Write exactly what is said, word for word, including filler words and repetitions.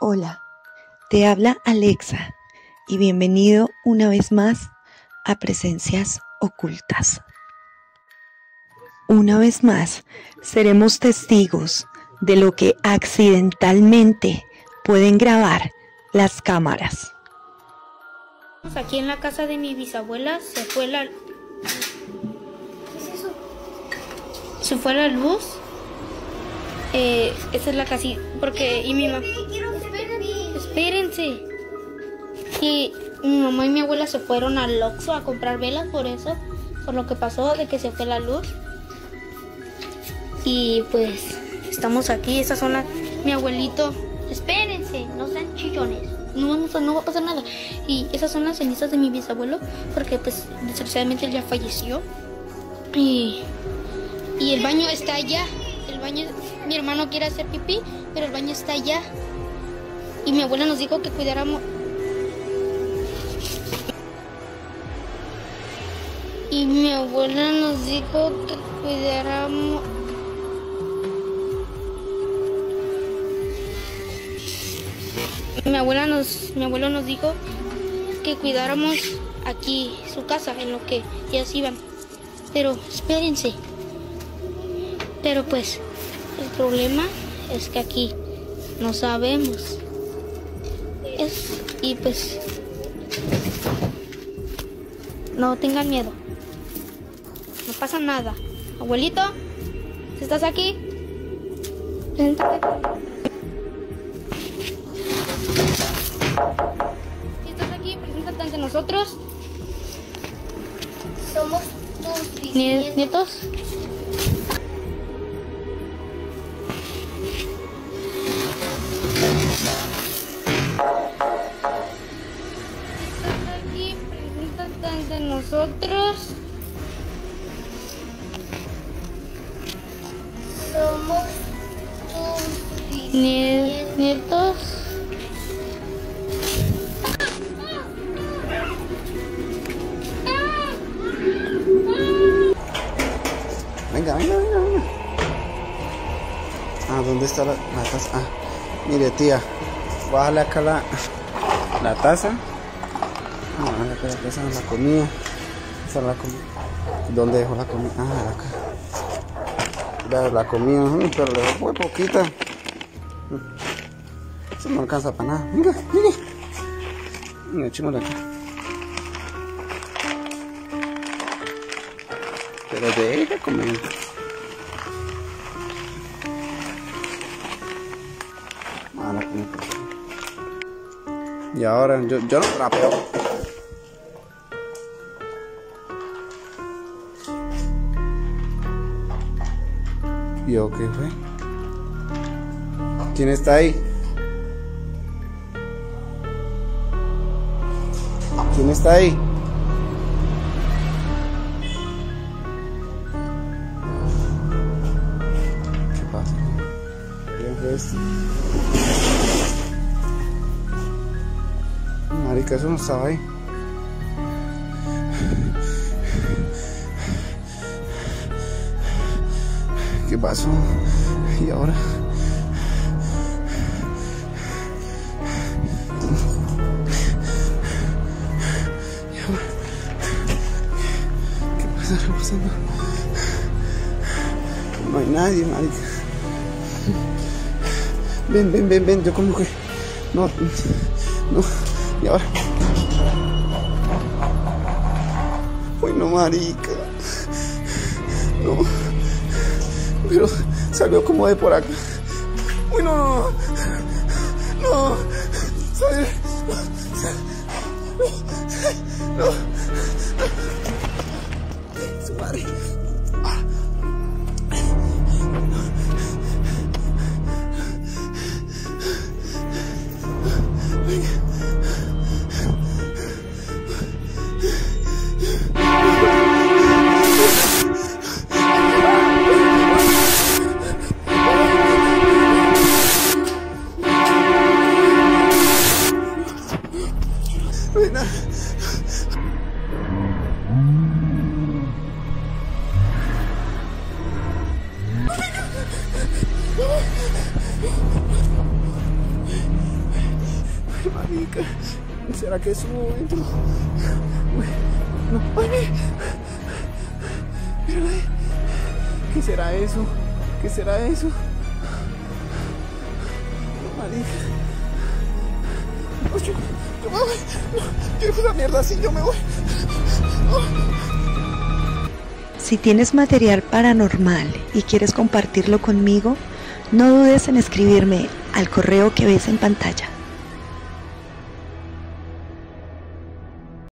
Hola, te habla Alexa y bienvenido una vez más a Presencias Ocultas. Una vez más seremos testigos de lo que accidentalmente pueden grabar las cámaras. Aquí en la casa de mi bisabuela se fue la... ¿Qué es eso? Se fue la luz. Eh, esa es la casita, porque... Y mi mamá... Espérense. Y mi mamá y mi abuela se fueron al Oxxo a comprar velas por eso, por lo que pasó de que se fue la luz. Y pues estamos aquí, esas son las... Mi abuelito... Espérense, no sean chillones. No, vamos a, no va a pasar nada. Y esas son las cenizas de mi bisabuelo, porque pues desgraciadamente él ya falleció. Y, y el baño está allá. El baño, mi hermano quiere hacer pipí, pero el baño está allá. Y mi abuela nos dijo que cuidáramos. Y mi abuela nos dijo que cuidáramos. Mi abuela nos, mi abuelo nos dijo que cuidáramos aquí su casa en lo que ellas iban. Pero espérense. Pero pues el problema es que aquí no sabemos. Es, y pues no tengan miedo. No pasa nada. Abuelito, ¿si estás aquí? Preséntate. Si estás aquí, preséntate ante nosotros. Somos tus bisnietos. ¿Nietos? Aquí, preséntate ante nosotros. Somos tus bisnietos. Nietos. Venga, venga, venga, venga. Ah, ¿dónde está la, la taza? Ah, mire, tía, bájale acá la, la taza. Ah, bájale acá la taza, la comida. Esa es la comida. ¿Dónde dejó la comida? Ah, acá. Vea la comida, mm, pero le fue poquita. Eso no alcanza para nada. Venga, venga. Venga, echémosle acá. Pero deja comer. Ah, la comida. Y ahora yo, yo no rapeo. ¿Y yo qué fue? ¿Quién está ahí? ¿Quién está ahí? Este. Marica, eso no estaba ahí. ¿Qué pasó? ¿Y ahora? ¿Y ahora? ¿Qué está pasando? No hay nadie, marica. Ven, ven, ven, ven, yo como que... No, no, y ahora... Uy, no, marica. No. Pero salió como de por acá. Uy, no, no, no. No. Salió... No. Su madre. Ay, marica. ¿Será que subo? No. No. Ay, mira. Mírala ahí. ¿Qué será eso? ¿Qué será eso? Marica. No, yo, yo me voy. No, quiero esa mierda así, yo me voy. Oh. Si tienes material paranormal y quieres compartirlo conmigo, no dudes en escribirme al correo que ves en pantalla.